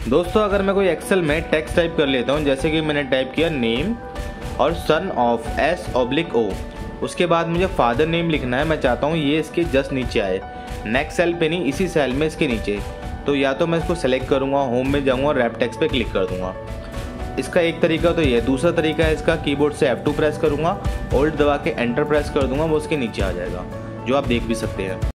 दोस्तों अगर मैं कोई एक्सेल में टेक्स्ट टाइप कर लेता हूँ, जैसे कि मैंने टाइप किया नेम और सन ऑफ S/O, उसके बाद मुझे फादर नेम लिखना है। मैं चाहता हूँ ये इसके जस्ट नीचे आए, नेक्स्ट सेल पे नहीं, इसी सेल में इसके नीचे। तो या तो मैं इसको सेलेक्ट करूँगा, होम में जाऊँगा और रैप टेक्स्ट पे क्लिक कर दूँगा। इसका एक तरीका तो ये है। दूसरा तरीका है इसका, कीबोर्ड से F2 प्रेस करूँगा, Alt दबा के एंटर प्रेस कर दूँगा, वो उसके नीचे आ जाएगा, जो आप देख भी सकते हैं।